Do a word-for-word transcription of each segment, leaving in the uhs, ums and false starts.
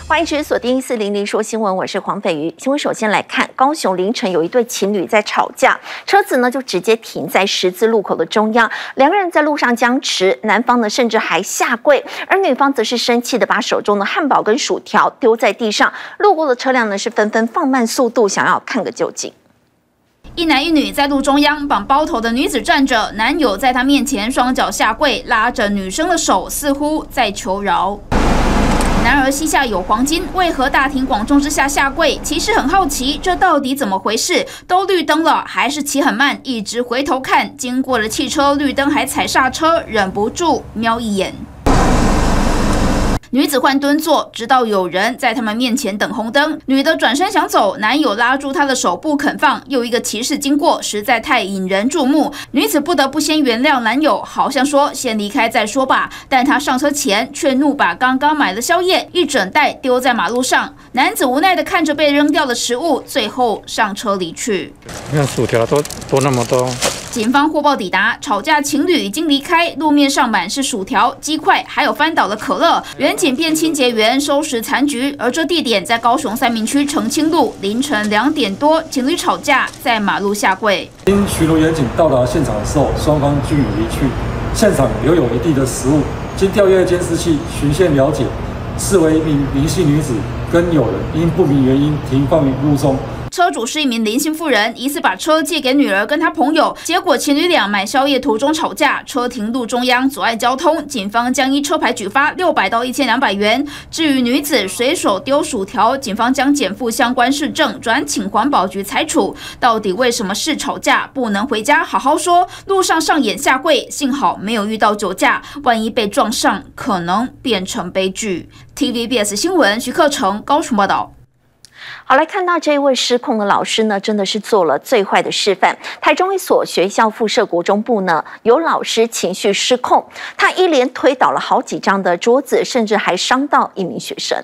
欢迎持续锁定一四零零说新闻，我是黄斐瑜。新闻首先来看，高雄凌晨有一对情侣在吵架，车子呢就直接停在十字路口的中央，两个人在路上僵持，男方呢甚至还下跪，而女方则是生气的把手中的汉堡跟薯条丢在地上，路过的车辆呢是纷纷放慢速度，想要看个究竟。 一男一女在路中央，绑包头的女子站着，男友在她面前双脚下跪，拉着女生的手，似乎在求饶。男儿膝下有黄金，为何大庭广众之下下跪？其实很好奇，这到底怎么回事？都绿灯了，还是骑很慢，一直回头看，经过了汽车绿灯还踩刹车，忍不住瞄一眼。女子换蹲坐，直到有人在他们面前等红灯，女的转身想走，男友拉住她的手不肯放。又一个骑士经过，实在太引人注目，女子不得不先原谅男友，好像说先离开再说吧。但她上车前却怒把刚刚买的宵夜一整袋丢在马路上。男子无奈地看着被扔掉的食物，最后上车离去。 你看薯条都多那么多。 警方获报抵达，吵架情侣已经离开，路面上满是薯条、鸡块，还有翻倒的可乐。远警便清洁员收拾残局，而这地点在高雄三民区澄清路，凌晨两点多，情侣吵架在马路下跪。 因巡逻员警到达现场的时候，双方均已离去，现场留有一地的食物。经调阅监视器循线了解，视为一名林姓女子跟友人因不明原因停放于路中。 车主是一名林姓妇人，疑似把车借给女儿跟她朋友，结果情侣俩买宵夜途中吵架，车停路中央阻碍交通，警方将依车牌举发六百到一千两百元。至于女子随手丢薯条，警方将减负相关事证转请环保局裁处。到底为什么是吵架不能回家好好说？路上上演下跪，幸好没有遇到酒驾，万一被撞上，可能变成悲剧。T V B S 新闻徐克成高雄报道。 好，来看到这一位失控的老师呢，真的是做了最坏的示范。台中一所学校附设国中部呢，有老师情绪失控，他一连推倒了好几张的桌子，甚至还伤到一名学生。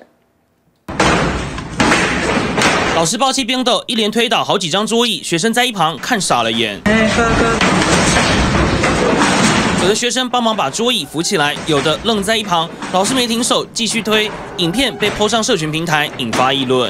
老师暴气冰斗，一连推倒好几张桌椅，学生在一旁看傻了眼。有的学生帮忙把桌椅扶起来，有的愣在一旁。老师没停手，继续推。影片被 po 上社群平台，引发议论。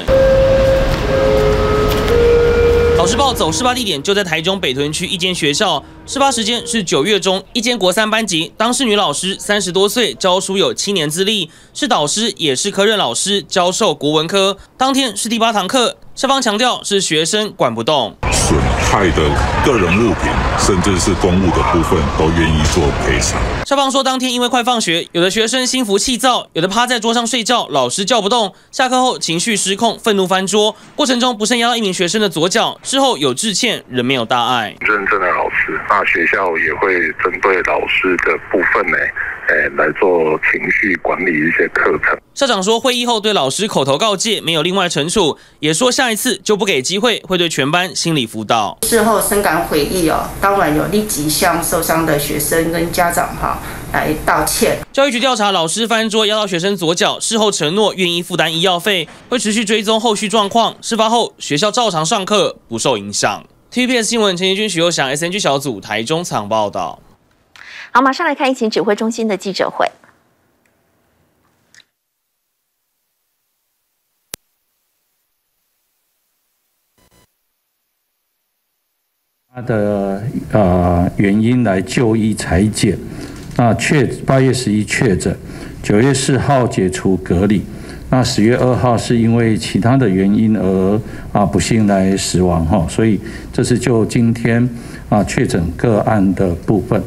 老师暴走事发地点就在台中北屯区一间学校，事发时间是九月中，一间国三班级，当事女老师三十多岁，教书有七年资历，是导师也是科任老师，教授国文科。当天是第八堂课，校方强调是学生管不动。 损害的个人物品，甚至是公物的部分，都愿意做赔偿。 校方说，当天因为快放学，有的学生心浮气躁，有的趴在桌上睡觉，老师叫不动。下课后情绪失控，愤怒翻桌，过程中不慎压到一名学生的左脚，事后有致歉，仍没有大碍。 认真的老师，那学校也会针对老师的部分呢，诶，来做情绪管理一些课程。 校长说，会议后对老师口头告诫，没有另外惩处，也说下一次就不给机会，会对全班心理辅导。 事后深感悔意哦，当然有立即向受伤的学生跟家长哈来道歉。 教育局调查老师翻桌压到学生左脚，事后承诺愿意负担医药费，会持续追踪后续状况。事发后学校照常上课，不受影响。T V B S 新闻陈怡君、许佑翔 S N G 小组台中采访报道。 好，马上来看疫情指挥中心的记者会。 他的呃原因来就医裁剪，那确八月十一确诊，九月四号解除隔离，那十月二号是因为其他的原因而啊不幸来死亡哈，所以这是就今天啊确诊个案的部分。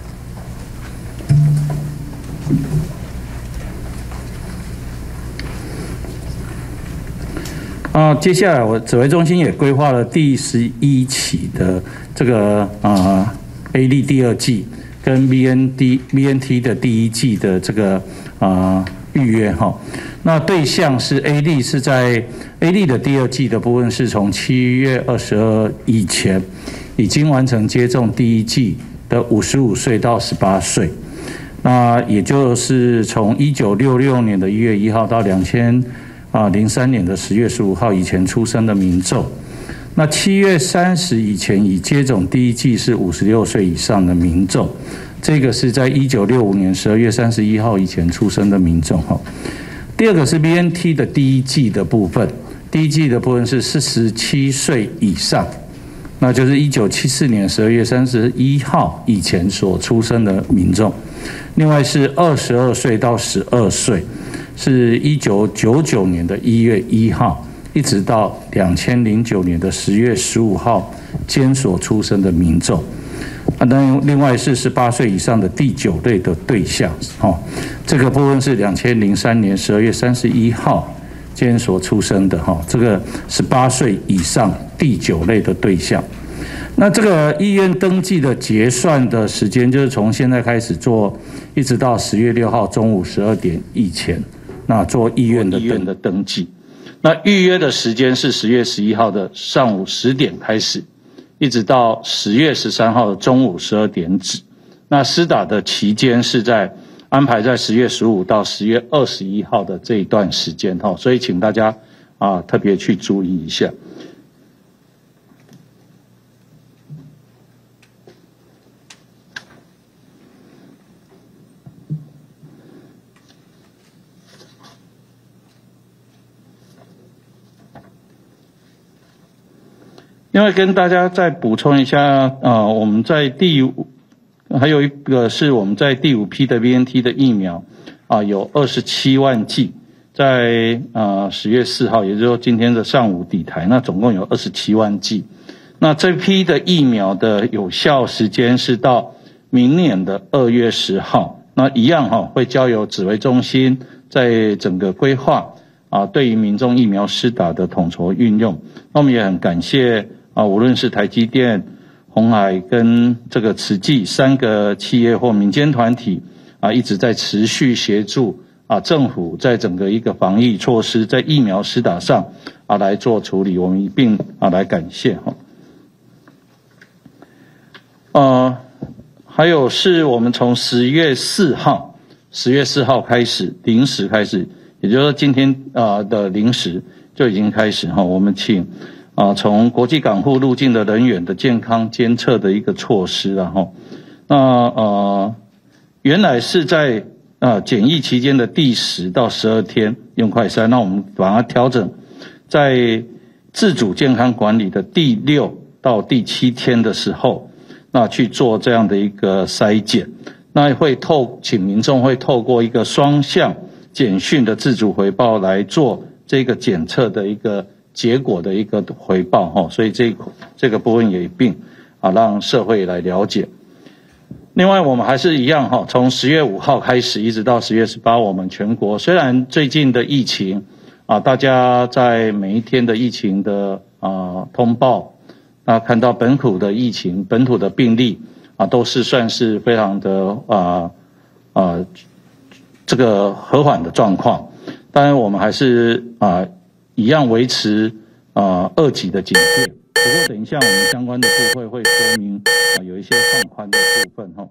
啊，接下来我指挥中心也规划了第十一期的这个啊 A 粒第二季跟 B N D B N T 的第一季的这个啊预约哈。那对象是 A 粒是在 A 粒的第二季的部分是从七月二十二以前已经完成接种第一剂的五十五岁到十八岁，那也就是从一九六六年的一月一号到两千。啊，零三年的十月十五号以前出生的民众，那七月三十以前已接种第一剂是五十六岁以上的民众，这个是在一九六五年十二月三十一号以前出生的民众哈。 第二个是 B N T 的第一剂的部分，第一剂的部分是四十七岁以上，那就是一九七四年十二月三十一号以前所出生的民众。另外是二十二岁到十二岁，是一九九九年的一月一号，一直到两千零九年的十月十五号间所出生的民众。啊，那另外是十八岁以上的第九类的对象，哦，这个部分是两千零三年十二月三十一号间所出生的，哈，这个十八岁以上第九类的对象。那这个医院登记的结算的时间，就是从现在开始做，一直到十月六号中午十二点以前，那做医院的医院的登记。那预约的时间是十月十一号的上午十点开始，一直到十月十三号的中午十二点止。那施打的期间是在安排在十月十五到十月二十一号的这一段时间哈，所以请大家啊特别去注意一下。另外跟大家再补充一下啊、呃，我们在第五还有一个是我们在第五批的 B N T 的疫苗啊、呃，有二十七万剂，在呃十月四号，也就是说今天的上午抵台，那总共有二十七万剂。那这批的疫苗的有效时间是到明年的二月十号，那一样哈、哦、会交由指挥中心在整个规划啊，对于民众疫苗施打的统筹运用。那我们也很感谢。啊，无论是台积电、鸿海跟这个慈济三个企业或民间团体啊，一直在持续协助啊政府在整个一个防疫措施在疫苗施打上啊来做处理，我们一并啊来感谢哈。呃，还有是我们从十月四号，十月四号开始零时开始，也就是说今天啊的零时就已经开始哈，我们请。啊，从国际港户入境的人员的健康监测的一个措施，然后，那呃，原来是在啊检疫期间的第十到十二天用快筛，那我们把它调整在自主健康管理的第六到第七天的时候，那去做这样的一个筛检，那会透请民众会透过一个双向简讯的自主回报来做这个检测的一个。结果的一个回报哈，所以这这个部分也一并啊让社会来了解。另外，我们还是一样哈，从十月五号开始一直到十月十八，我们全国虽然最近的疫情啊，大家在每一天的疫情的啊通报，那看到本土的疫情、本土的病例啊，都是算是非常的啊啊这个和缓的状况。当然，我们还是啊。一样维持啊二级的警戒，不过等一下我们相关的部会会说明啊有一些放宽的部分哈。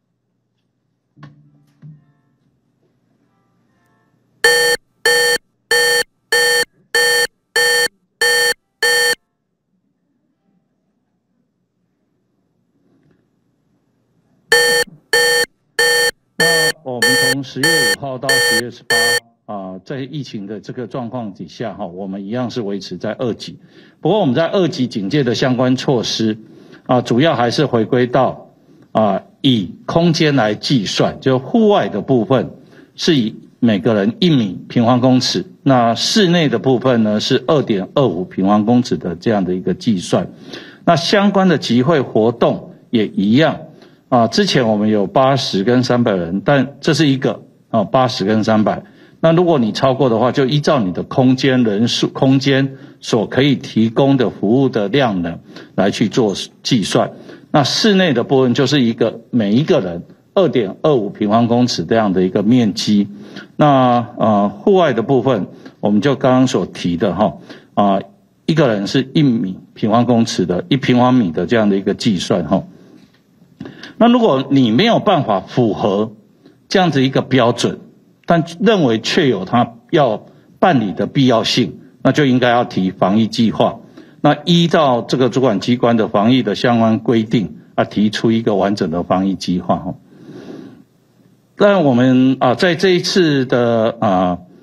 那我们从十月五号到十月十八。啊，在疫情的这个状况底下哈，我们一样是维持在二级。不过我们在二级警戒的相关措施啊，主要还是回归到啊，以空间来计算，就户外的部分是以每个人一米平方公尺，那室内的部分呢是 二点二五平方公尺的这样的一个计算。那相关的集会活动也一样啊，之前我们有八十跟三百人，但这是一个啊八十跟三百。那如果你超过的话，就依照你的空间人数、空间所可以提供的服务的量能来去做计算。那室内的部分就是一个每一个人 二点二五平方公尺这样的一个面积。那呃户外的部分，我们就刚刚所提的哈啊、呃，一个人是一米平方公尺的一平方米的这样的一个计算哈。那如果你没有办法符合这样子一个标准，但认为确有他要办理的必要性，那就应该要提防疫计划。那依照这个主管机关的防疫的相关规定啊，提出一个完整的防疫计划哈。但我们啊，在这一次的啊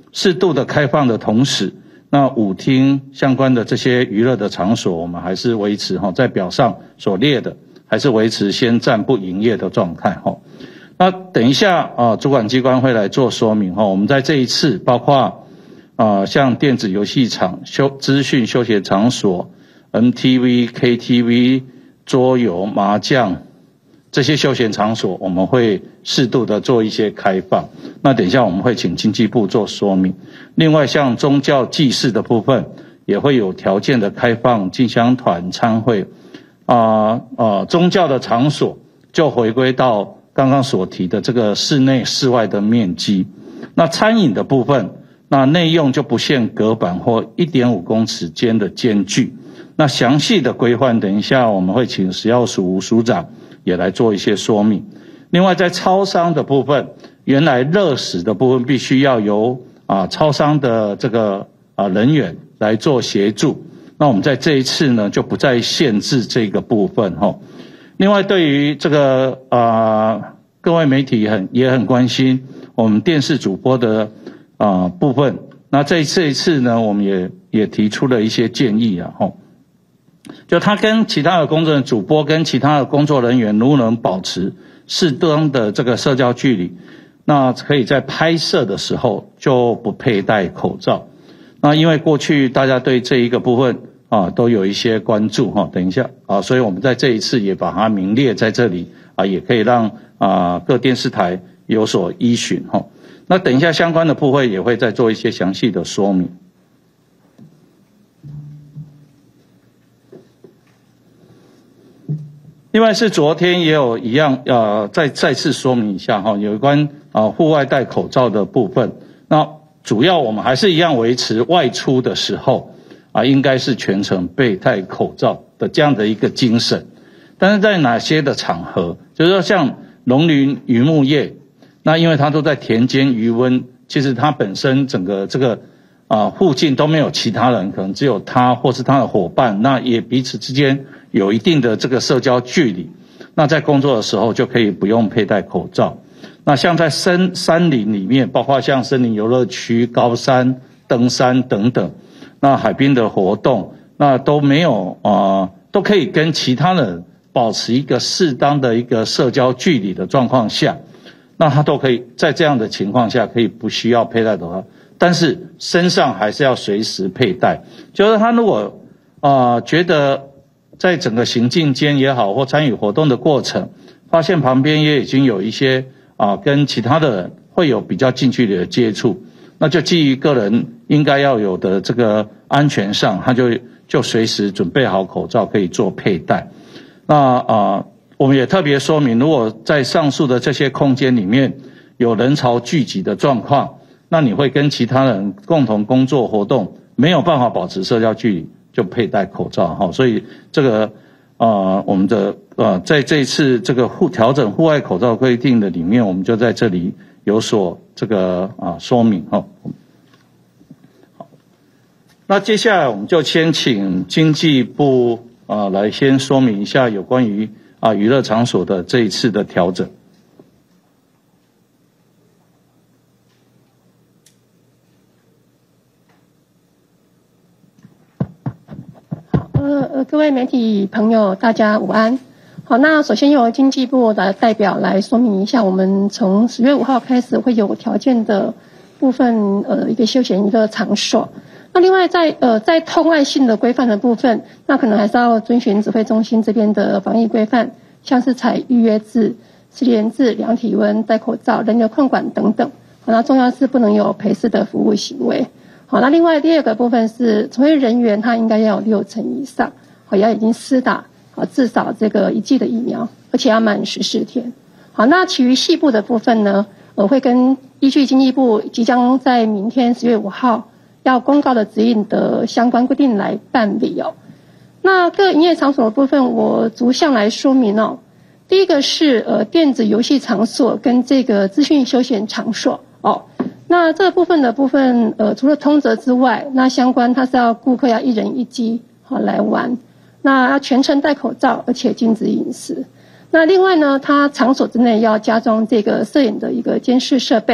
适度的开放的同时，那舞厅相关的这些娱乐的场所，我们还是维持哈，在表上所列的，还是维持先暂不营业的状态哈。那等一下啊，主管机关会来做说明哈。我们在这一次，包括啊像电子游戏场、休资讯休闲场所、M T V、K T V、桌游、麻将这些休闲场所，我们会适度的做一些开放。那等一下我们会请经济部做说明。另外，像宗教祭祀的部分，也会有条件的开放进香团参会。啊、呃、啊，宗教的场所就回归到刚刚所提的这个室内室外的面积。那餐饮的部分，那内用就不限隔板或 一点五公尺间的间距。那详细的规范，等一下我们会请食药署吴署长也来做一些说明。另外，在超商的部分，原来热食的部分必须要由啊超商的这个啊人员来做协助。那我们在这一次呢，就不再限制这个部分哈。另外，对于这个啊各位媒体很也很关心我们电视主播的啊部分。那这这一次呢，我们也也提出了一些建议啊哈。就他跟其他的工作人员、主播跟其他的工作人员如能保持适当的这个社交距离，那可以在拍摄的时候就不佩戴口罩。那因为过去大家对这一个部分啊都有一些关注哈，等一下啊，所以我们在这一次也把它名列在这里啊，也可以让啊各电视台有所依循哈。那等一下相关的部分也会再做一些详细的说明。另外是昨天也有一样，呃，再再次说明一下哈，有关啊户外戴口罩的部分。那主要我们还是一样维持外出的时候啊，应该是全程佩戴口罩的这样的一个精神。但是在哪些的场合，就是说像农林渔牧业，那因为它都在田间渔温，其实它本身整个这个啊附近都没有其他人，可能只有他或是他的伙伴，那也彼此之间有一定的这个社交距离，那在工作的时候就可以不用佩戴口罩。那像在山山林里面，包括像森林游乐区、高山、登山等等，那海滨的活动，那都没有啊、呃，都可以跟其他人保持一个适当的一个社交距离的状况下，那他都可以在这样的情况下可以不需要佩戴口罩，但是身上还是要随时佩戴。就是他如果啊、呃、觉得在整个行进间也好，或参与活动的过程，发现旁边也已经有一些啊跟其他的人会有比较近距离的接触，那就基于个人应该要有的这个安全上，他就就随时准备好口罩可以做佩戴。那啊，我们也特别说明，如果在上述的这些空间里面有人潮聚集的状况，那你会跟其他人共同工作活动，没有办法保持社交距离，就佩戴口罩哈。所以这个呃，我们的呃，在这一次这个户调整户外口罩规定的里面，我们就在这里有所这个啊说明哈。好，那接下来我们就先请经济部啊来先说明一下有关于啊娱乐场所的这一次的调整。 呃呃，各位媒体朋友，大家午安。好，那首先由经济部的代表来说明一下，我们从十月五号开始会有条件的部分，呃，一个休闲一个场所。那另外在呃在通案性的规范的部分，那可能还是要遵循指挥中心这边的防疫规范，像是采预约制、实联制、量体温、戴口罩、人流控管等等。好，那重要是不能有陪侍的服务行为。好，那另外第二个部分是从业人员他应该要有六成以上，好，要已经施打好至少这个一剂的疫苗，而且要满十四天。好，那其余细部的部分呢，呃，会跟依据经济部即将在明天十月五号要公告的指引的相关规定来办理哦。那各营业场所的部分，我逐项来说明哦。第一个是呃电子游戏场所跟这个资讯休闲场所哦。那这个部分的部分，呃，除了通则之外，那相关它是要顾客要一人一机好来玩，那要全程戴口罩，而且禁止饮食。那另外呢，它场所之内要加装这个摄影的一个监视设备，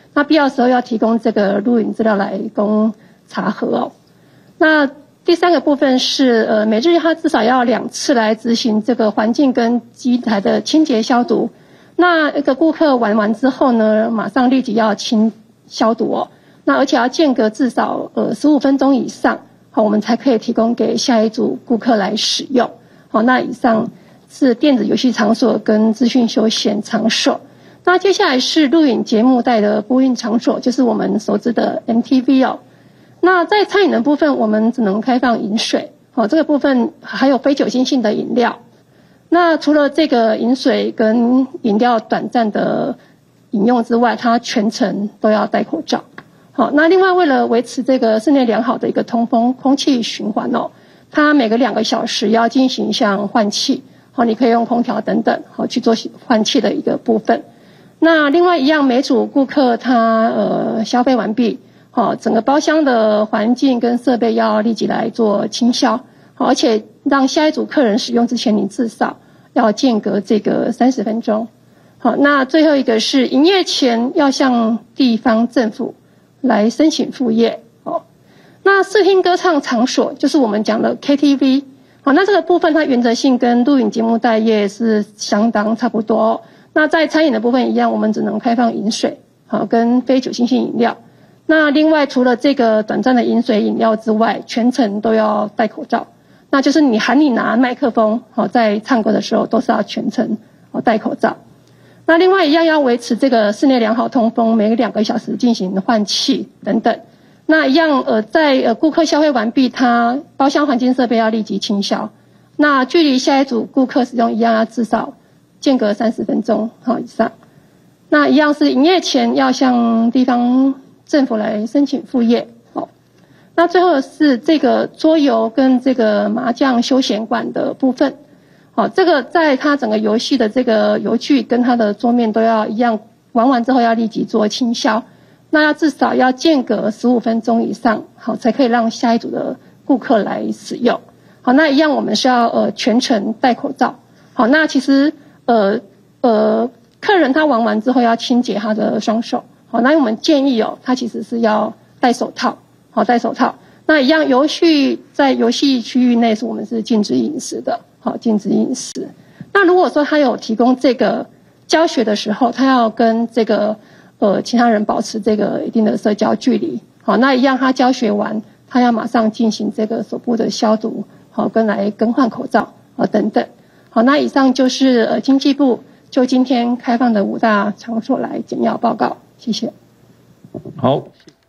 那必要的时候要提供这个录影资料来供查核哦。那第三个部分是呃每日它至少要两次来执行这个环境跟机台的清洁消毒。那一个顾客玩完之后呢，马上立即要清消毒哦。那而且要间隔至少呃十五分钟以上，好，我们才可以提供给下一组顾客来使用。好，那以上是电子游戏场所跟资讯休闲场所。那接下来是录影节目带的播映场所，就是我们熟知的 M T V 哦。那在餐饮的部分，我们只能开放饮水，好，这个部分还有非酒精性的饮料。那除了这个饮水跟饮料短暂的饮用之外，它全程都要戴口罩。好，那另外为了维持这个室内良好的一个通风、空气循环哦，它每个两个小时要进行像换气，好，你可以用空调等等，好去做换气的一个部分。那另外一样，每组顾客他呃消费完毕，好，整个包厢的环境跟设备要立即来做清消。好，而且让下一组客人使用之前，你至少要间隔这个三十分钟。好，那最后一个是营业前要向地方政府来申请复业。哦，那视听歌唱场所就是我们讲的 K T V。好，那这个部分它原则性跟录影节目带业是相当差不多哦。那在餐饮的部分一样，我们只能开放饮水，好，跟非酒精性饮料。那另外除了这个短暂的饮水饮料之外，全程都要戴口罩。那就是你喊你拿麦克风，好，在唱歌的时候都是要全程好戴口罩。那另外一样要维持这个室内良好通风，每两个小时进行换气等等。那一样呃，在呃顾客消费完毕，他包厢环境设备要立即清消。那距离下一组顾客使用一样要至少间隔三十分钟好以上。那一样是营业前要向地方政府来申请复业。那最后是这个桌游跟这个麻将休闲馆的部分，好，这个在它整个游戏的这个游具跟它的桌面都要一样，玩完之后要立即做清消，那要至少要间隔十五分钟以上，好，才可以让下一组的顾客来使用。好，那一样我们是要呃全程戴口罩。好，那其实呃呃客人他玩完之后要清洁他的双手。好，那我们建议哦，他其实是要戴手套。好，戴手套。那一样，游戏在游戏区域内是我们是禁止饮食的，好，禁止饮食。那如果说他有提供这个教学的时候，他要跟这个呃其他人保持这个一定的社交距离，好，那一样他教学完，他要马上进行这个手部的消毒，好，跟来更换口罩，好，等等。好，那以上就是呃经济部就今天开放的五大场所来简要报告，谢谢。 好。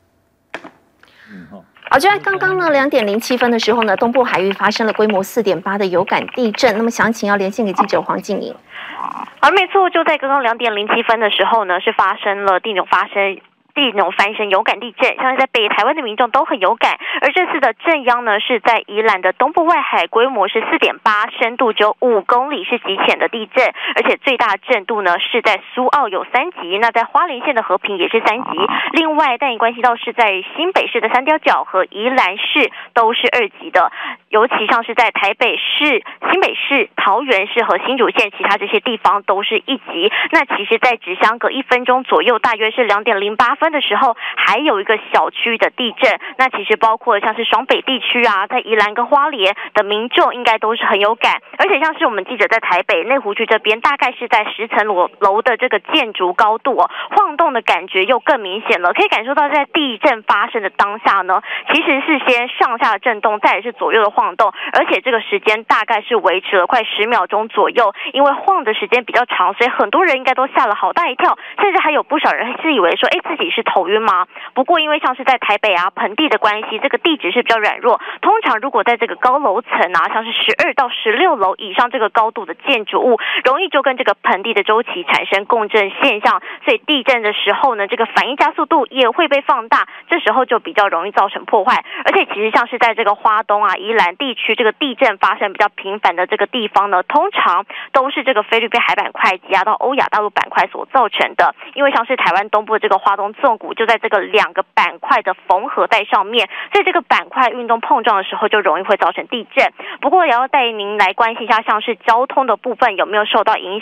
好，就在刚刚呢，两点零七分的时候呢，东部海域发生了规模四点八的有感地震。那么详情要连线给记者黄静莹。 而没错，就在刚刚两点零七分的时候呢，是发生了地震发生。地种翻身有感地震，像是在北台湾的民众都很有感。而这次的震央呢，是在宜兰的东部外海，规模是四点八，深度只有五公里，是极浅的地震。而且最大震度呢是在苏澳有三级，那在花莲县的和平也是三级。另外，但也关系到是在新北市的三貂角和宜兰市都是二级的。尤其像是在台北市、新北市、桃园市和新竹县，其他这些地方都是一级。那其实，在只相隔一分钟左右，大约是两点零八分的时候，还有一个小区的地震。那其实包括像是双北地区啊，在宜兰跟花莲的民众应该都是很有感。而且像是我们记者在台北内湖区这边，大概是在十层楼楼的这个建筑高度哦，晃动的感觉又更明显了。可以感受到在地震发生的当下呢，其实是先上下震动，再来是左右的晃动，而且这个时间大概是维持了快十秒钟左右。因为晃的时间比较长，所以很多人应该都吓了好大一跳，甚至还有不少人是以为说，哎，自己是头晕吗？不过因为像是在台北啊盆地的关系，这个地质是比较软弱，通常如果在这个高楼层啊，像是十二到十六楼以上这个高度的建筑物，容易就跟这个盆地的周期产生共振现象，所以地震的时候呢，这个反应加速度也会被放大，这时候就比较容易造成破坏。而且其实像是在这个花东啊、宜兰地区，这个地震发生比较频繁的这个地方呢，通常都是这个菲律宾海板块挤压到欧亚大陆板块所造成的。因为像是台湾东部的这个花东纵谷就在这个两个板块的缝合带上面，所以这个板块运动碰撞的时候就容易会造成地震。不过也要带您来关心一下，像是交通的部分有没有受到影响。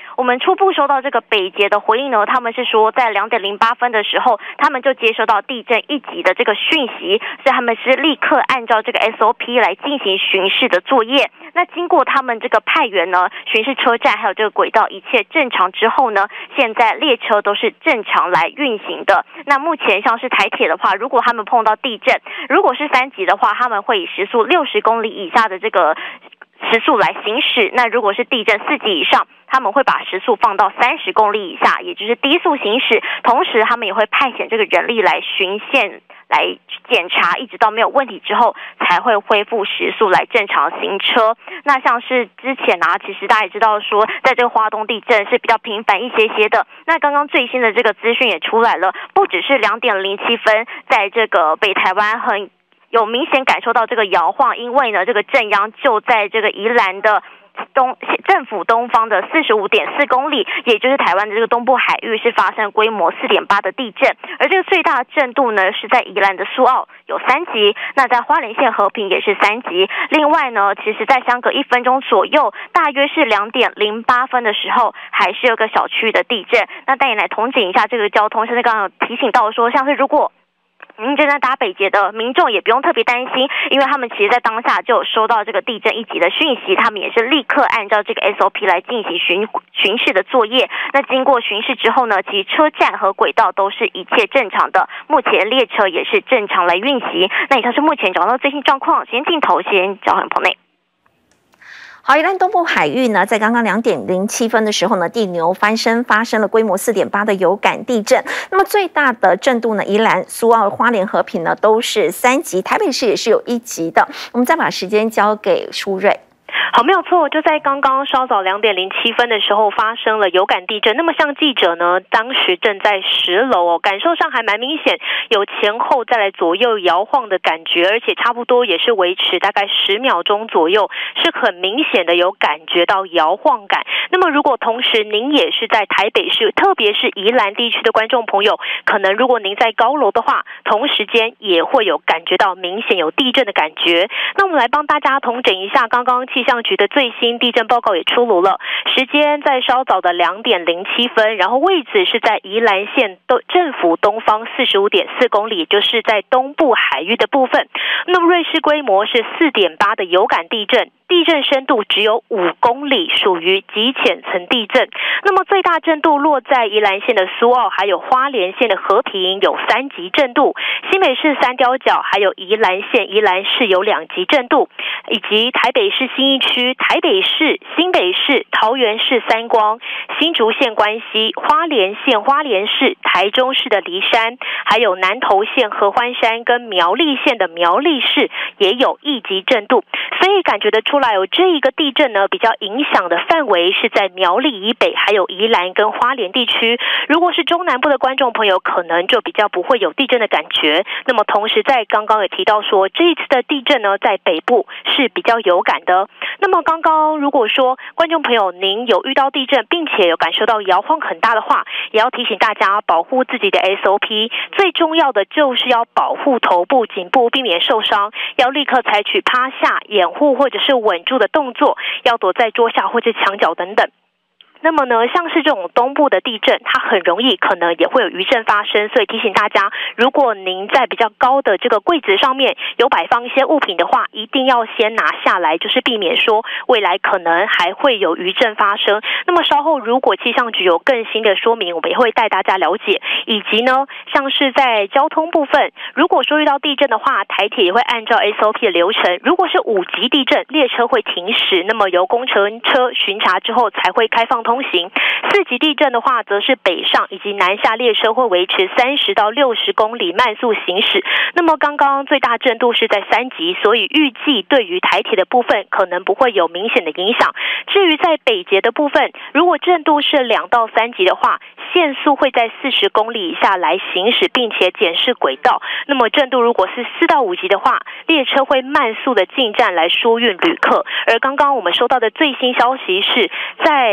我们初步收到这个北捷的回应呢，他们是说在两点零八分的时候，他们就接收到地震一级的这个讯息，所以他们是立刻按照这个 S O P 来进行巡视的作业。那经过他们这个派员呢，巡视车站还有这个轨道一切正常之后呢，现在列车都是正常来运行的。那目前像是台铁的话，如果他们碰到地震，如果是三级的话，他们会以时速六十公里以下的这个时速来行驶。那如果是地震四级以上，他们会把时速放到三十公里以下，也就是低速行驶。同时他们也会派遣这个人力来巡线来检查，一直到没有问题之后才会恢复时速来正常行车。那像是之前啊，其实大家也知道说在这个花东地震是比较频繁一些些的。那刚刚最新的这个资讯也出来了，不只是两点零七分在这个北台湾很有明显感受到这个摇晃，因为呢这个震央就在这个宜兰的东政府东方的四十五点四公里，也就是台湾的这个东部海域是发生规模四点八的地震，而这个最大的震度呢是在宜兰的苏澳有三级，那在花莲县和平也是三级。另外呢，其实在相隔一分钟左右，大约是两点零八分的时候，还是有个小区域的地震。那带你来统整一下这个交通，现在刚刚有提醒到说，像是如果您正在搭北捷的民众也不用特别担心，因为他们其实在当下就有收到这个地震一级的讯息，他们也是立刻按照这个 S O P 来进行巡巡视的作业。那经过巡视之后呢，其实车站和轨道都是一切正常的，目前列车也是正常来运行。那以上是目前找到最新状况，先镜头先交还棚内。 好，宜兰东部海域呢，在刚刚两点零七分的时候呢，地牛翻身发生了规模四点八的有感地震。那么最大的震度呢，宜兰、苏澳、花莲、和平呢都是三级，台北市也是有一级的。我们再把时间交给舒瑞。 好，没有错，就在刚刚稍早两点零七分的时候发生了有感地震。那么像记者呢，当时正在十楼哦，感受上还蛮明显，有前后再来左右摇晃的感觉，而且差不多也是维持大概十秒钟左右，是很明显的有感觉到摇晃感。那么如果同时您也是在台北市，特别是宜兰地区的观众朋友，可能如果您在高楼的话，同时间也会有感觉到明显有地震的感觉。那我们来帮大家统整一下刚刚气象局的最新地震报告也出炉了，时间在稍早的两点零七分，然后位置是在宜兰县政府东方四十五点四公里，就是在东部海域的部分。那么瑞士规模是四点八的有感地震，地震深度只有五公里，属于极浅层地震。那么最大震度落在宜兰县的苏澳，还有花莲县的和平有三级震度，新北市三貂角还有宜兰县宜兰市有两级震度，以及台北市信义区、台北市、新北市、桃园市三光、新竹县关西、花莲县花莲市、台中市的梨山，还有南投县合欢山跟苗栗县的苗栗市也有一级震度。所以感觉得出来有这一个地震呢，比较影响的范围是在苗栗以北，还有宜兰跟花莲地区。如果是中南部的观众朋友，可能就比较不会有地震的感觉。那么同时在刚刚也提到说，这一次的地震呢，在北部是比较有感的。那么刚刚如果说观众朋友您有遇到地震，并且有感受到摇晃很大的话，也要提醒大家保护自己的 S O P， 最重要的就是要保护头部、颈部，避免受伤，要立刻采取趴下、掩护或者是稳住的动作，要躲在桌下或者墙角等等。那么呢，像是这种东部的地震，它很容易可能也会有余震发生，所以提醒大家，如果您在比较高的这个柜子上面有摆放一些物品的话，一定要先拿下来，就是避免说未来可能还会有余震发生。那么稍后如果气象局有更新的说明，我们也会带大家了解。以及呢，像是在交通部分，如果说遇到地震的话，台铁也会按照 S O P 的流程，如果是五级地震，列车会停驶，那么由工程车巡查之后才会开放通行。四级地震的话，则是北上以及南下列车会维持三十到六十公里慢速行驶。那么刚刚最大震度是在三级，所以预计对于台铁的部分可能不会有明显的影响。至于在北捷的部分，如果震度是两到三级的话，限速会在四十公里以下来行驶，并且检视轨道。那么震度如果是四到五级的话，列车会慢速的进站来疏运旅客。而刚刚我们收到的最新消息是，在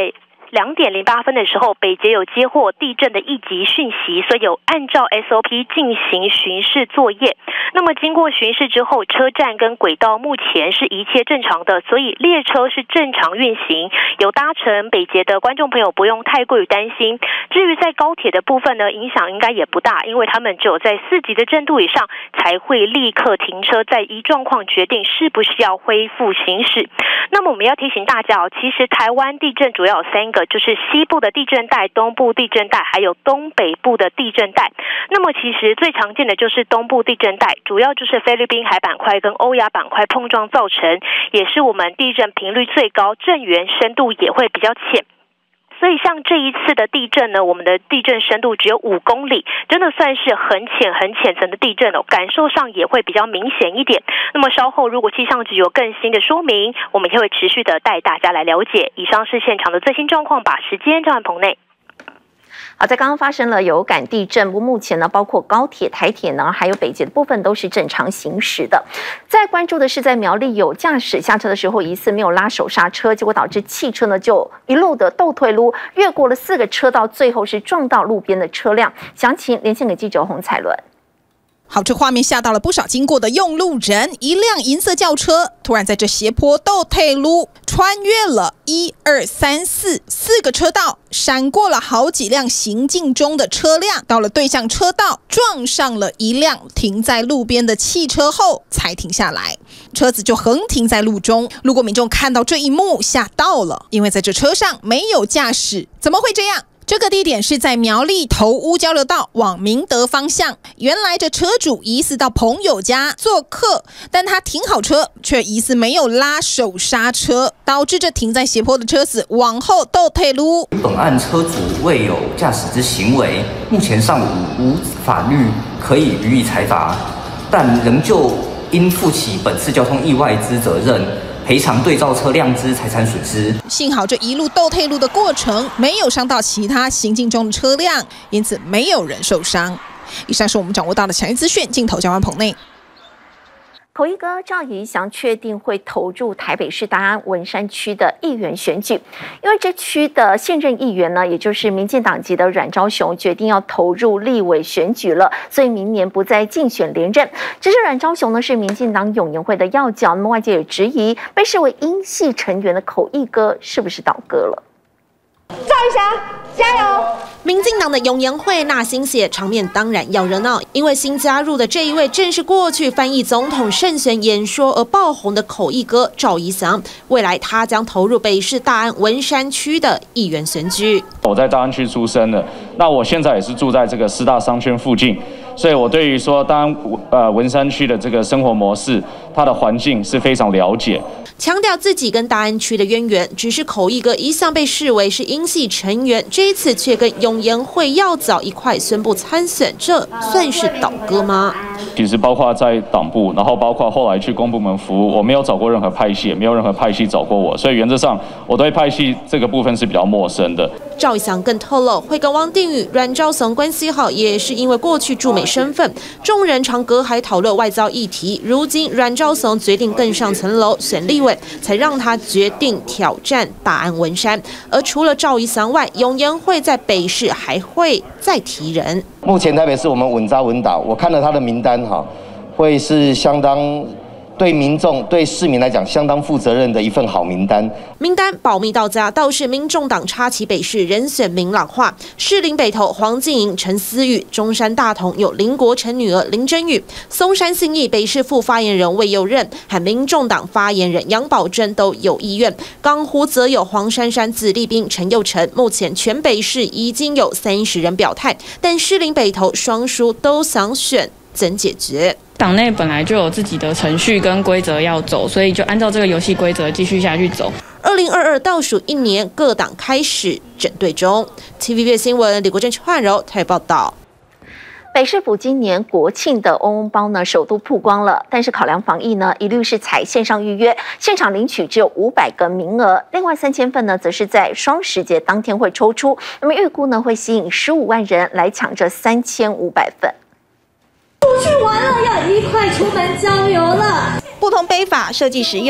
两点零八分的时候，北捷有接获地震的一级讯息，所以有按照 S O P 进行巡视作业。那么经过巡视之后，车站跟轨道目前是一切正常的，所以列车是正常运行。有搭乘北捷的观众朋友不用太过于担心。至于在高铁的部分呢，影响应该也不大，因为他们只有在四级的震度以上才会立刻停车，再依状况决定是不是要恢复行驶。那么我们要提醒大家哦，其实台湾地震主要有三个，就是西部的地震带、东部地震带，还有东北部的地震带。那么其实最常见的就是东部地震带，主要就是菲律宾海板块跟欧亚板块碰撞造成，也是我们地震频率最高，震源深度也会比较浅。所以像这一次的地震呢，我们的地震深度只有五公里，真的算是很浅很浅层的地震哦，感受上也会比较明显一点。那么稍后如果气象局有更新的说明，我们也会持续的带大家来了解。以上是现场的最新状况，把时间交还棚内。 好，在刚刚发生了有感地震，不过目前呢，包括高铁、台铁呢，还有北捷的部分都是正常行驶的。再关注的是，在苗栗有驾驶下车的时候，疑似没有拉手刹车，结果导致汽车呢就一路的倒退路，越过了四个车道，最后是撞到路边的车辆。详情连线给记者洪彩伦。 好，这画面吓到了不少经过的用路人。一辆银色轿车突然在这斜坡倒退路穿越了一二三四四个车道，闪过了好几辆行进中的车辆，到了对向车道，撞上了一辆停在路边的汽车后才停下来，车子就横停在路中。路过民众看到这一幕吓到了，因为在这车上没有驾驶，怎么会这样？这个地点是在苗栗头屋交流道往明德方向。原来这车主疑似到朋友家做客，但他停好车，却疑似没有拉手刹车，导致这停在斜坡的车子往后倒退路。 本案车主未有驾驶之行为，目前尚无无法律可以予以裁罚，但仍旧应负起本次交通意外之责任。赔偿对照车辆之财产损失。 幸好这一路倒退路的过程没有伤到其他行进中的车辆，因此没有人受伤。以上是我们掌握到的详细资讯，镜头交换棚内。 口译哥赵怡翔确定会投入台北市大安文山区的议员选举，因为这区的现任议员呢，也就是民进党籍的阮昭雄决定要投入立委选举了，所以明年不再竞选连任。只是阮昭雄呢是民进党永延会的要角，那么外界也质疑，被视为英系成员的口译哥是不是倒戈了？ 赵怡翔，加油！ 民进党的永延会纳新血，场面当然要热闹，因为新加入的这一位正是过去翻译总统胜选演说而爆红的口译哥赵怡翔。未来他将投入北市大安文山区的议员选举。 我在大安区出生的，那我现在也是住在这个师大商圈附近，所以我对于说大安呃文山区的这个生活模式，它的环境是非常了解。 强调自己跟大安区的渊源，只是口译哥一向被视为是英系成员，这一次却跟永延会要早一块宣布参选，这算是倒戈吗？ 其实包括在党部，然后包括后来去公部门服务，我没有找过任何派系，也没有任何派系找过我，所以原则上我对派系这个部分是比较陌生的。 赵怡翔更透露，会跟汪定宇、阮昭雄关系好，也是因为过去驻美身份，众人常隔海讨论外交议题。如今阮昭雄决定更上层楼，选立委，才让他决定挑战大安文山。而除了赵怡翔外，永延会在北市还会再提人。 目前台北市我们稳扎稳打，我看了他的名单哈，会是相当。对民众、对市民来讲，相当负责任的一份好名单。 名单保密到家，倒是民众党插旗北市人选明朗化。士林北投黄静莹、陈思玉，中山大同有林国成女儿林真宇，松山信义北市副发言人魏佑任和民众党发言人杨宝珍都有意愿。港湖则有黄珊珊、子立斌、陈佑成。目前全北市已经有三十人表态，但士林北投双输都想选，怎解决？ 党内本来就有自己的程序跟规则要走，所以就按照这个游戏规则继续下去走。 二零二二倒数一年，各党开始整队中。T V B 新闻李国珍、邱焕柔台报道。 北市府今年国庆的翁翁包呢，首度曝光了，但是考量防疫呢，一律是采线上预约，现场领取只有五百个名额，另外三千份呢，则是在双十节当天会抽出，那么预估呢，会吸引十五万人来抢这三千五百份。 出去玩了，要一块出门郊游了。 不同背法设计实用，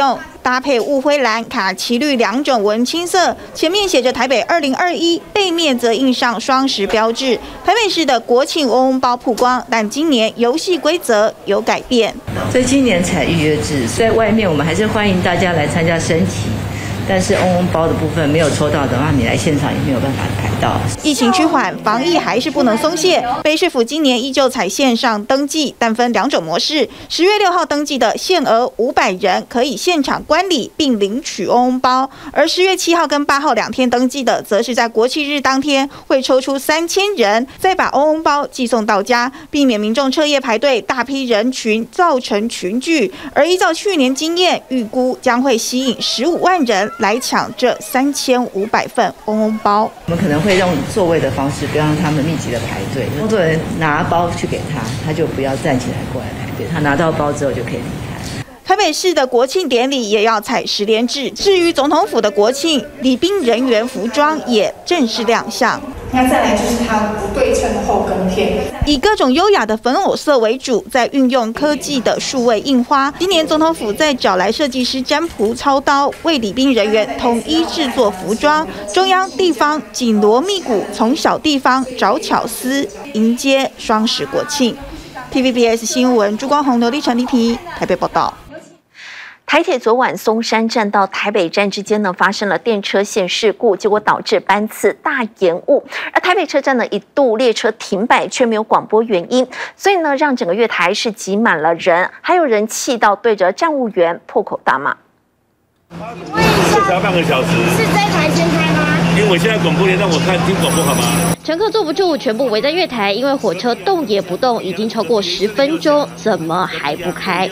搭配雾灰蓝、卡其绿两种文青色，前面写着台北二零二一，背面则印上双十标志。台北市的国庆翁翁包曝光，但今年游戏规则有改变。 所以今年采预约制，在外面我们还是欢迎大家来参加升旗。 但是翁翁包的部分没有抽到的话，你来现场也没有办法排到。 疫情趋缓，防疫还是不能松懈。北市府今年依旧采线上登记，但分两种模式。十月六号登记的限额五百人可以现场观礼并领取翁翁包，而十月七号跟八号两天登记的，则是在国庆日当天会抽出三千人，再把翁翁包寄送到家，避免民众彻夜排队，大批人群造成群聚。而依照去年经验，预估将会吸引十五万人。 来抢这三千五百份翁翁包， 我们可能会用座位的方式，不要让他们密集的排队。工作人员拿包去给他，他就不要站起来过来排队。他拿到包之后就可以离开。 台北市的国庆典礼也要采十连制，至于总统府的国庆礼宾人员服装也正式亮相。 那再来就是它不对称的后跟片， 以各种优雅的粉藕色为主，再运用科技的数位印花。今年总统府再找来设计师占卜操刀，为礼宾人员统一制作服装，中央地方紧锣密鼓，从小地方找巧思，迎接双十国庆。T V B S 新闻朱光宏、刘立成、李皮台北报道。台铁昨晚松山站到台北站之间呢发生了电车线事故，结果导致班次大延误。而台北车站呢一度列车停摆，却没有广播原因，所以呢让整个月台是挤满了人，还有人气到对着站务员破口大骂。 至少半个小时。是这台先开吗？因为现在广播连让我看听广播好吗？ 乘客坐不住，全部围在月台，因为火车动也不动，已经超过十分钟，怎么还不开？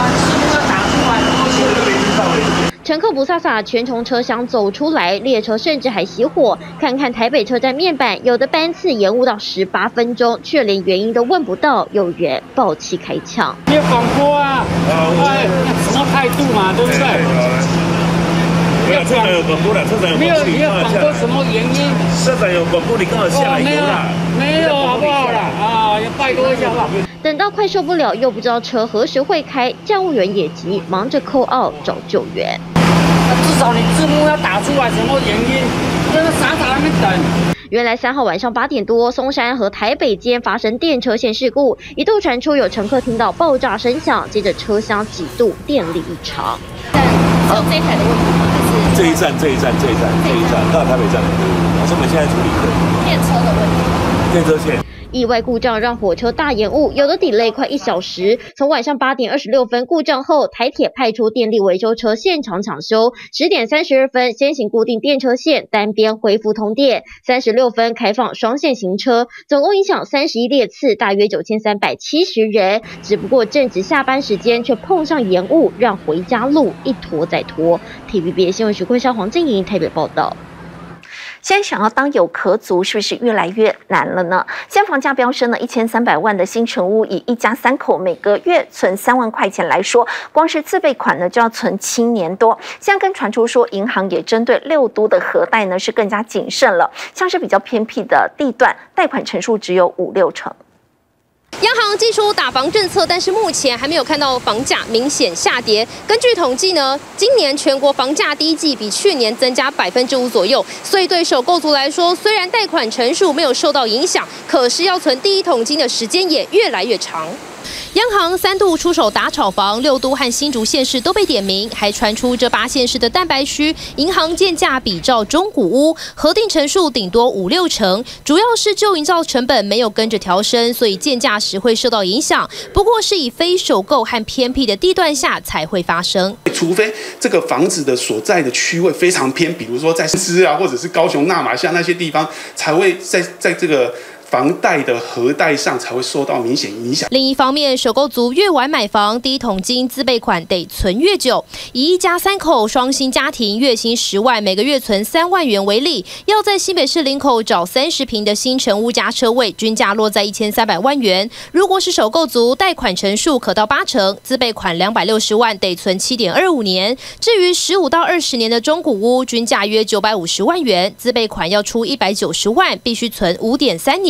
乘客不飒飒，全从车厢走出来，列车甚至还熄火。看看台北车站面板，有的班次延误到十八分钟，却连原因都问不到，有人爆气开枪。 没有广播啊，哎，什么态度嘛，对不对？ 没有，车长有广播的，车长有广播， 没有，没有广播什么原因？ 车长有广播，你刚好下来有啦， 没有，好不好啦？啊，要拜托一下吧。 等到快受不了，又不知道车何时会开，站务员也急，忙着扣out找救援。 至少你字幕要打出来，什么原因？真的傻傻在那边等。 原来三号晚上八点多，松山和台北间发生电车线事故，一度传出有乘客听到爆炸声响，接着车厢几度电力异常。 但只有这一台的问题吗？还是这一站、这一站、这一站、这一站到台北站的？我说我们现在处理的电车的问题，电车线。 意外故障让火车大延误，有的 delay 快一小时。从晚上八点二十六分故障后，台铁派出电力维修车现场抢修。十点三十二分先行固定电车线，单边恢复通电。三十六分开放双线行车，总共影响三十一列次，大约九千三百七十人。只不过正值下班时间，却碰上延误，让回家路一拖再拖。T V B S 新闻徐坤霄、黄静莹台北报道。现在想要当有壳族，是不是越来越难了呢？现在房价飙升了一千三百万的新成屋，以一家三口每个月存三万块钱来说，光是自备款呢就要存七年多。现在跟传出说，银行也针对六都的核贷呢是更加谨慎了，像是比较偏僻的地段，贷款成数只有五六成。 央行祭出打房政策，但是目前还没有看到房价明显下跌。根据统计呢，今年全国房价第一季比去年增加百分之五左右，所以对首购族来说，虽然贷款成数没有受到影响，可是要存第一桶金的时间也越来越长。央行三度出手打炒房，六都和新竹县市都被点名，还传出这八县市的蛋白区银行建价比照中古屋，核定成数顶多五六成，主要是旧营造成本没有跟着调升，所以建价时会受到影响。不过是以非首购和偏僻的地段下才会发生， 除非这个房子的所在的区位非常偏，比如说在狮啊，或者是高雄、那马夏那些地方，才会在在这个房贷的核贷上才会受到明显影响。 另一方面，首购族越晚买房，第一桶金自备款得存越久。以一家三口双薪家庭月薪十万，每个月存三万元为例，要在新北市林口找三十坪的新成屋加车位，均价落在一千三百万元。如果是首购族，贷款成数可到八成，自备款两百六十万，得存七点二五年。至于十五到二十年的中古屋，均价约九百五十万元，自备款要出一百九十万，必须存五点三年。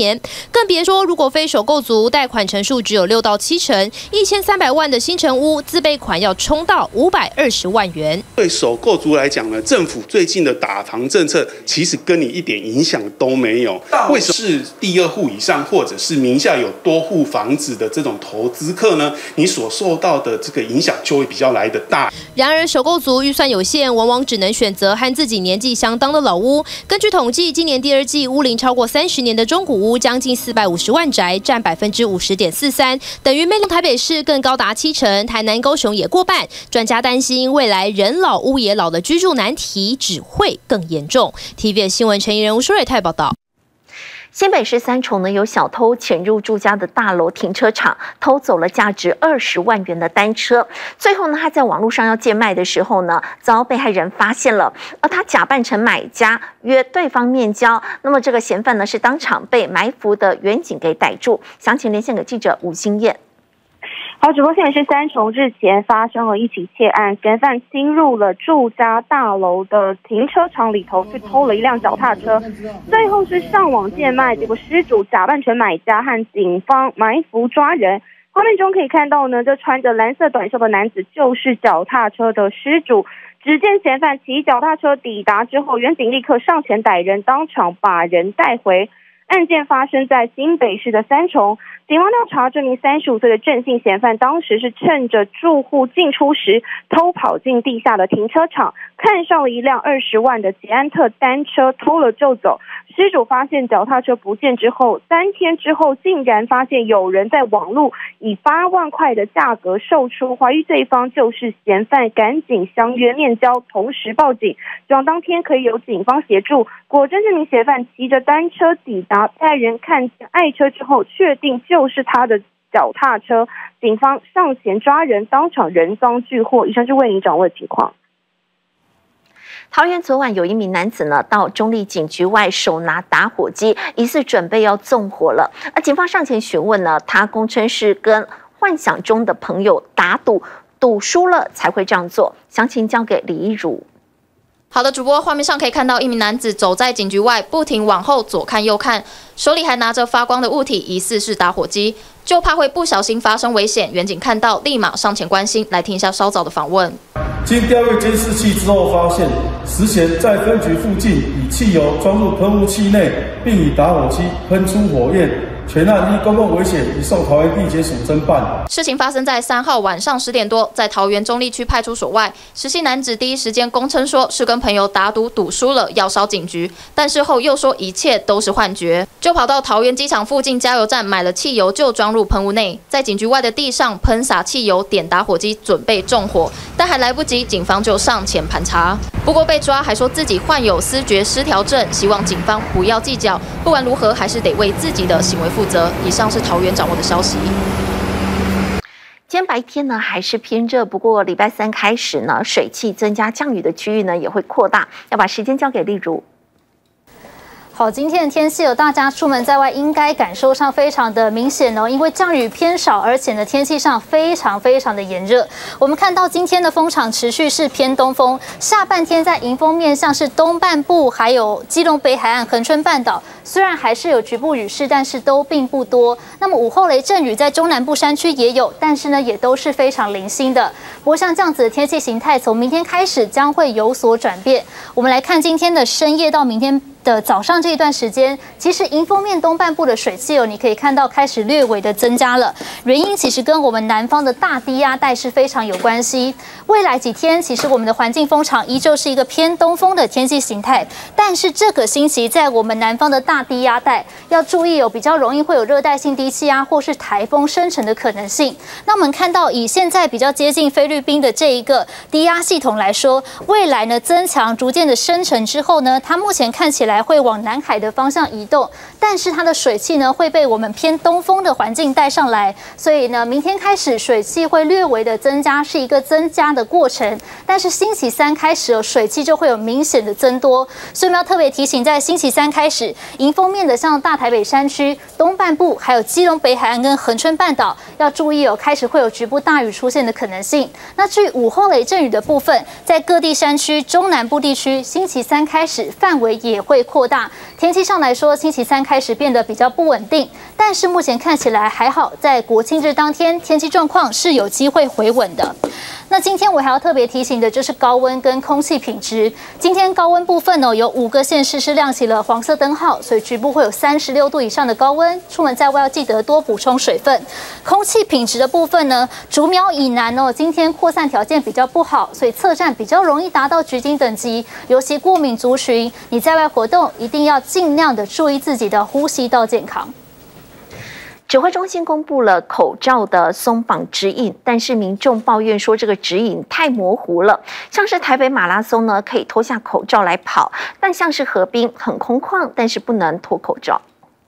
年。更别说如果非首购族，贷款成数只有六到七成，一千三百万的新成屋自备款要冲到五百二十万元。 对首购族来讲呢，政府最近的打房政策其实跟你一点影响都没有。为什么是第二户以上，或者是名下有多户房子的这种投资客呢？你所受到的这个影响就会比较来得大。 然而，首购族预算有限，往往只能选择和自己年纪相当的老屋。根据统计，今年第二季屋龄超过三十年的中古屋将近四百五十万宅，占百分之五十点四三，等于内陆台北市更高达七成，台南、高雄也过半。专家担心，未来人老屋也老的居住难题只会更严重。T V B S 新闻陈怡仁、吴淑瑞泰报道。 新北市三重呢，有小偷潜入住家的大楼停车场，偷走了价值二十万元的单车。最后呢，他在网络上要贱卖的时候呢，遭被害人发现了，而他假扮成买家，约对方面交。那么这个嫌犯呢，是当场被埋伏的远警给逮住。详情连线给记者吴欣燕。 好，直播现是三重日前发生了一起窃案，嫌犯侵入了住家大楼的停车场里头去偷了一辆脚踏车，最后是上网贱卖，结果失主假扮成买家和警方埋伏抓人。画面中可以看到呢，这穿着蓝色短袖的男子就是脚踏车的失主。只见嫌犯骑脚踏车抵达之后，远警立刻上前逮人，当场把人带回。案件发生在新北市的三重，警方调查这名三十五岁的郑姓嫌犯，当时是趁着住户进出时偷跑进地下的停车场，看上了一辆二十万的捷安特单车，偷了就走。失主发现脚踏车不见之后，三天之后竟然发现有人在网络以八万块的价格售出，怀疑对方就是嫌犯，赶紧相约面交，同时报警，希望当天可以有警方协助。果真这名嫌犯骑着单车抵达，带人看见爱车之后，确定就是他的脚踏车，警方上前抓人，当场人赃俱获。以上是为您掌握的情况。 桃园昨晚有一名男子呢，到中立警局外手拿打火机，疑似准备要纵火了。而警方上前询问呢，他供称是跟幻想中的朋友打赌，赌输了才会这样做。详情交给李一如。 好的，主播，画面上可以看到一名男子走在警局外，不停往后左看右看，手里还拿着发光的物体，疑似是打火机，就怕会不小心发生危险。远警看到，立马上前关心。来听一下稍早的访问。 经调阅监视器之后，发现石贤在分局附近以汽油装入喷雾器内，并以打火机喷出火焰。全案依公共危险移送桃园地检署侦办。 事情发生在三号晚上十点多，在桃园中立区派出所外，石姓男子第一时间供称说是跟朋友打赌赌输了要烧警局，但事后又说一切都是幻觉，就跑到桃园机场附近加油站买了汽油，就装入喷雾内，在警局外的地上喷洒汽油，点打火机准备纵火，但还来不及，警方就上前盘查。不过被抓还说自己患有思觉失调症，希望警方不要计较，不管如何还是得为自己的行为负责。以上是桃园掌握的消息。 今天白天呢还是偏热，不过礼拜三开始呢，水汽增加，降雨的区域呢也会扩大。要把时间交给丽如。 好，今天的天气哦，大家出门在外应该感受上非常的明显哦，因为降雨偏少，而且呢天气上非常非常的炎热。我们看到今天的风场持续是偏东风，下半天在迎风面像是东半部，还有基隆北海岸、恒春半岛，虽然还是有局部雨势，但是都并不多。那么午后雷阵雨在中南部山区也有，但是呢也都是非常零星的。不过像这样子的天气形态，从明天开始将会有所转变。我们来看今天的深夜到明天的早上这一段时间，其实迎风面东半部的水汽哦，你可以看到开始略微的增加了。原因其实跟我们南方的大低压带是非常有关系。未来几天，其实我们的环境风场依旧是一个偏东风的天气形态，但是这个星期在我们南方的大低压带要注意有比较容易会有热带性低气压或是台风生成的可能性。那我们看到以现在比较接近菲律宾的这一个低压系统来说，未来呢增强逐渐的生成之后呢，它目前看起来会往南海的方向移动，但是它的水汽呢会被我们偏东风的环境带上来，所以呢明天开始水汽会略微的增加，是一个增加的过程。但是星期三开始水汽就会有明显的增多，所以我们要特别提醒，在星期三开始迎风面的像大台北山区东半部，还有基隆北海岸跟恒春半岛要注意哦，开始会有局部大雨出现的可能性。那至于午后雷阵雨的部分，在各地山区中南部地区，星期三开始范围也会扩大。天气上来说，星期三开始变得比较不稳定，但是目前看起来还好，在国庆日当天，天气状况是有机会回稳的。那今天我还要特别提醒的就是高温跟空气品质。今天高温部分呢，有五个县市是亮起了黄色灯号，所以局部会有三十六度以上的高温，出门在外要记得多补充水分。空气品质的部分呢，竹苗以南哦，今天扩散条件比较不好，所以测站比较容易达到橘警等级，尤其过敏族群，你在外活动一定要尽量的注意自己的呼吸道健康。指挥中心公布了口罩的松绑指引，但是民众抱怨说这个指引太模糊了。像是台北马拉松呢，可以脱下口罩来跑，但像是河滨很空旷，但是不能脱口罩。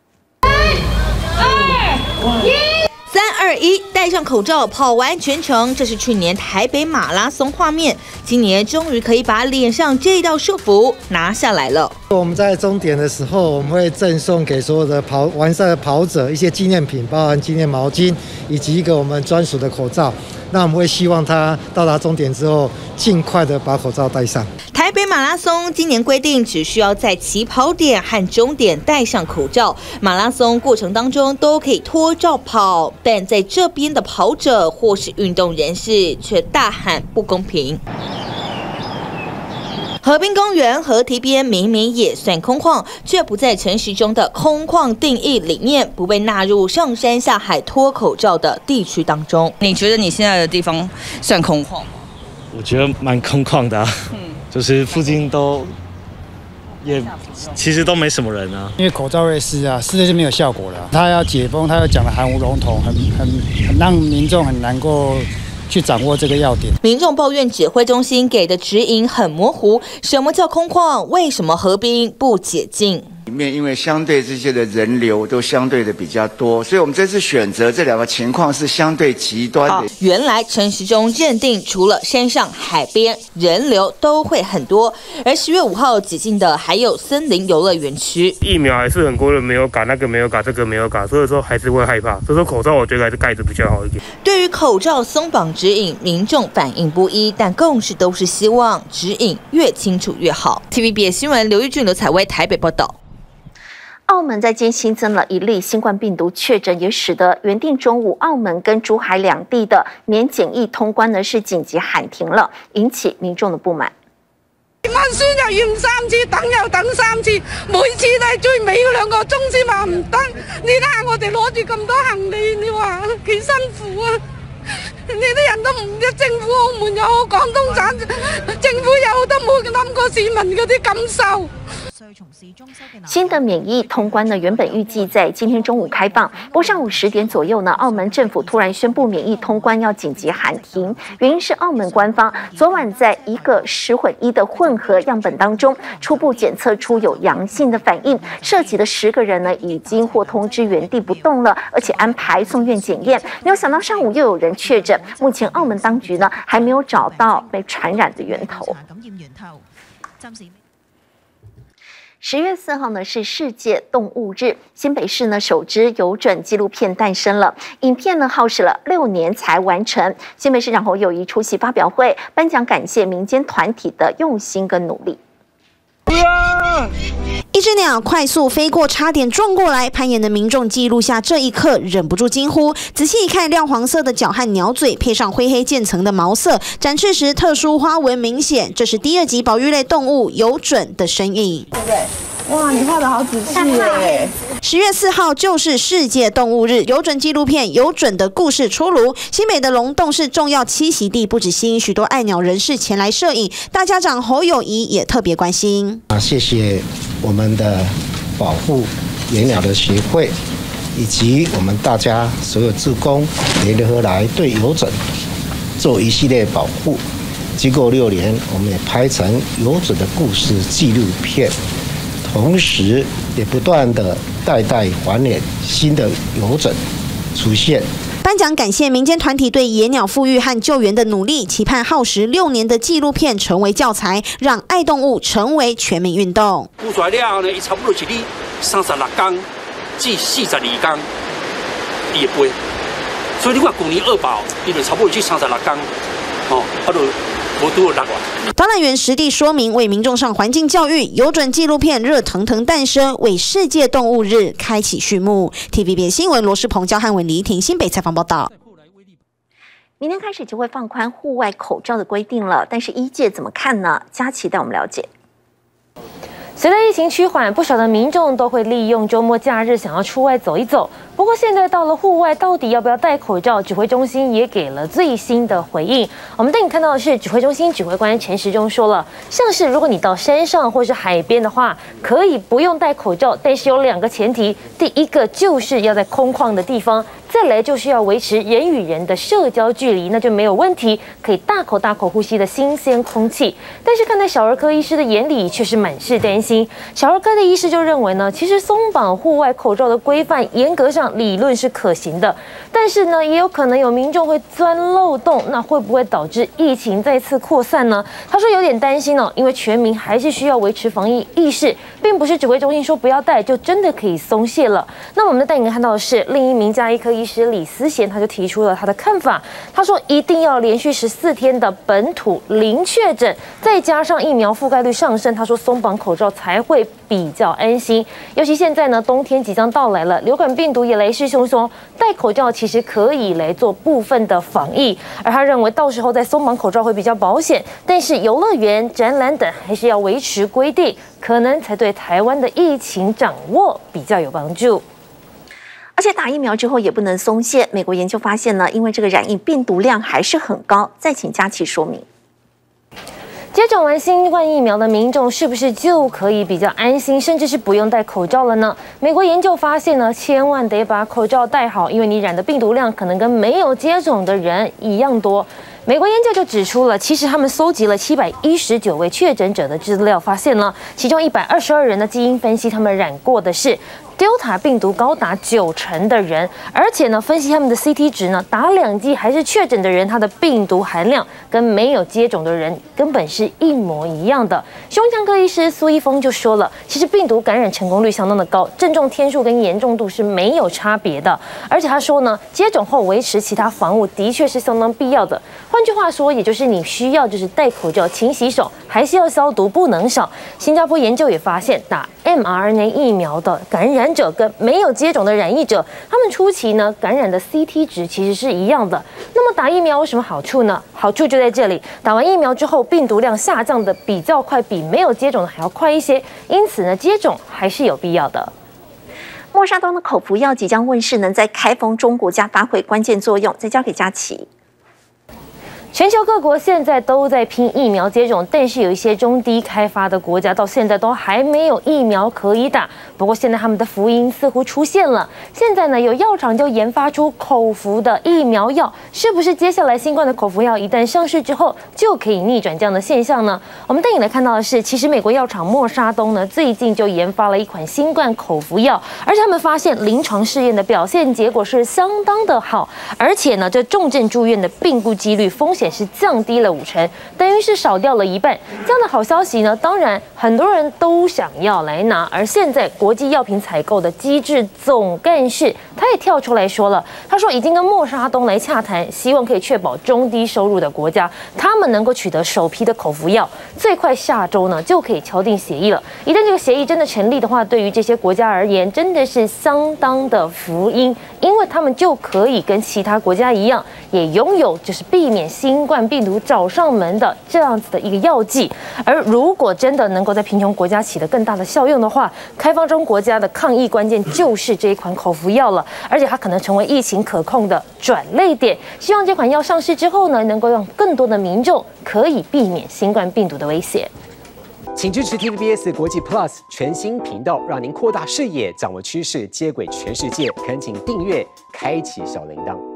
三二一，戴上口罩跑完全程，这是去年台北马拉松画面。今年终于可以把脸上这道束缚拿下来了。 我们在终点的时候，我们会赠送给所有的跑完赛的跑者一些纪念品，包含纪念毛巾以及一个我们专属的口罩。那我们会希望他到达终点之后，尽快的把口罩戴上。 台北马拉松今年规定，只需要在起跑点和终点戴上口罩，马拉松过程当中都可以脱罩跑。但在这边的跑者或是运动人士却大喊不公平。河滨公园河堤边明明也算空旷，却不在陈时中的空旷定义里面，不被纳入上山下海脱口罩的地区当中。 你觉得你现在的地方算空旷吗？ 我觉得蛮空旷的、啊，嗯，就是附近都也其实都没什么人啊。 因为口罩会湿啊，湿了就没有效果了。他要解封，他要讲的含糊笼统，很很很让民众很难过。去掌握这个要点。 民众抱怨指挥中心给的指引很模糊，什么叫空旷？为什么河滨不解禁？ 里面因为相对这些的人流都相对的比较多，所以我们这次选择这两个情况是相对极端的。啊、 原来陈时中认定，除了山上、海边，人流都会很多，而十月五号解禁的还有森林游乐园区。 疫苗还是很多人没有打，那个没有打，这个没有打，所以说还是会害怕。所以说口罩我觉得还是盖着比较好一点。 对于口罩松绑指引，民众反应不一，但共识都是希望指引越清楚越好。T V B S 新闻刘玉俊、刘彩薇台北报道。 澳门在今天新增了一例新冠病毒确诊，也使得原定中午澳门跟珠海两地的免检疫通關呢是緊急喊停了，引起民眾的不滿。 問宣又驗三次，等又等三次，每次都係最尾嗰兩個鐘先話唔得。你睇下我哋攞住咁多行李，你話幾辛苦啊！你啲人都唔知政府澳門又好，廣東省政府又好，都冇諗過市民嗰啲感受。 新的免疫通關呢，原本預計在今天中午開放，不過上午十點左右呢，澳門政府突然宣布免疫通關要緊急喊停，原因是澳門官方昨晚在一個十混一的混合樣本當中，初步檢測出有陽性的反應，涉及的十個人呢已經獲通知原地不動了，而且安排送院檢驗。沒有想到上午又有人確診，目前澳門當局呢還沒有找到被傳染的源頭。十月四號呢是世界動物日，新北市呢首支有準紀錄片誕生了，影片呢耗時了六年才完成。新北市長侯友宜出席發表會，頒獎感謝民間團體的用心跟努力。 一只鸟快速飞过，差点撞过来。攀岩的民众记录下这一刻，忍不住惊呼。仔细一看，亮黄色的脚和鸟嘴，配上灰黑渐层的毛色，展翅时特殊花纹明显。这是第二级保育类动物有准的身影， 对不对？哇，你画得好仔细耶！ 十月四号就是世界动物日，有准纪录片《有准的故事》出炉。新北的龙洞是重要栖息地，不止吸引许多爱鸟人士前来摄影，大家长侯友宜也特别关心。 啊，谢谢我们的保护野鸟的协会，以及我们大家所有志工联合来对有准做一系列保护。经过六年，我们也拍成有准的故事纪录片。同时也不断的代代还原新的有准出现。 颁奖感谢民间团体对野鸟复育和救援的努力，期盼耗时六年的纪录片成为教材，让爱动物成为全民运动。 孵出来了后呢，伊差不多一日三十六天至四十二天，伊会飞。所以你看去年二宝，伊就差不多去三十六天，哦，啊就无拄有六万。 导览员实地说明，为民众上环境教育，有准纪录片热腾腾诞生，为世界动物日开启序幕。T V B S 新闻罗世鹏、焦汉文、李婷新北采访报道。 明天开始就会放宽户外口罩的规定了，但是医界怎么看呢？佳琪带我们了解。 随着疫情趋缓，不少的民众都会利用周末假日想要出外走一走。不过现在到了户外，到底要不要戴口罩？指挥中心也给了最新的回应。我们带你看到的是，指挥中心指挥官陈时中说了，像是如果你到山上或是海边的话，可以不用戴口罩，但是有两个前提，第一个就是要在空旷的地方。再来就是要维持人与人的社交距离，那就没有问题，可以大口大口呼吸的新鲜空气。但是看在小儿科医师的眼里，却是满是担心。小儿科的医师就认为呢，其实松绑户外口罩的规范，严格上理论是可行的，但是呢，也有可能有民众会钻漏洞，那会不会导致疫情再次扩散呢？他说有点担心哦，因为全民还是需要维持防疫意识，并不是指挥中心说不要戴就真的可以松懈了。那我们带你看到的是另一名家医科医师李思贤，他就提出了他的看法。他说，一定要连续十四天的本土零确诊，再加上疫苗覆盖率上升，他说松绑口罩才会比较安心。尤其现在呢，冬天即将到来了，流感病毒也来势汹汹，戴口罩其实可以来做部分的防疫。而他认为，到时候再松绑口罩会比较保险，但是游乐园、展览等还是要维持规定，可能才对台湾的疫情掌握比较有帮助。 而且打疫苗之后也不能松懈。美国研究发现呢，因为这个染疫病毒量还是很高。再请佳琪说明。 接种完新冠疫苗的民众是不是就可以比较安心，甚至是不用戴口罩了呢？美国研究发现呢，千万得把口罩戴好，因为你染的病毒量可能跟没有接种的人一样多。美国研究就指出了，其实他们搜集了七百一十九位确诊者的资料，发现了其中一百二十二人的基因分析，他们染过的是Delta 病毒高达九成的人，而且呢，分析他们的 C T 值呢，打两剂还是确诊的人，他的病毒含量跟没有接种的人根本是一模一样的。胸腔科医师苏一峰就说了，其实病毒感染成功率相当的高，症状天数跟严重度是没有差别的。而且他说呢，接种后维持其他防护的确是相当必要的。换句话说，也就是你需要就是戴口罩、勤洗手，还是要消毒，不能少。新加坡研究也发现，打 m R N A 疫苗的感染者跟没有接种的染疫者，他们初期呢感染的 C T 值其实是一样的。那么打疫苗有什么好处呢？好处就在这里，打完疫苗之后，病毒量下降的比较快，比没有接种的还要快一些。因此呢，接种还是有必要的。 默沙东的口服药即将问世，能在开封中国家发挥关键作用。再交给佳琪。 全球各国现在都在拼疫苗接种，但是有一些中低开发的国家到现在都还没有疫苗可以打。不过现在他们的福音似乎出现了，现在呢有药厂就研发出口服的疫苗药，是不是接下来新冠的口服药一旦上市之后就可以逆转这样的现象呢？我们带你来看到的是，其实美国药厂默沙东呢最近就研发了一款新冠口服药，而且他们发现临床试验的表现结果是相当的好，而且呢这重症住院的病故几率风险是降低了五成，等于是少掉了一半。这样的好消息呢，当然很多人都想要来拿。而现在国际药品采购的机制总干事他也跳出来说了，他说已经跟默沙东来洽谈，希望可以确保中低收入的国家他们能够取得首批的口服药，最快下周呢就可以敲定协议了。一旦这个协议真的成立的话，对于这些国家而言真的是相当的福音，因为他们就可以跟其他国家一样，也拥有就是避免新冠病毒找上门的这样子的一个药剂。而如果真的能够在贫穷国家起得更大的效用的话，开发中国家的抗疫关键就是这一款口服药了，而且它可能成为疫情可控的转捩点。希望这款药上市之后呢，能够让更多的民众可以避免新冠病毒的威胁。 请支持 T V B S 国际 Plus 全新频道，让您扩大视野，掌握趋势，接轨全世界。恳请订阅，开启小铃铛。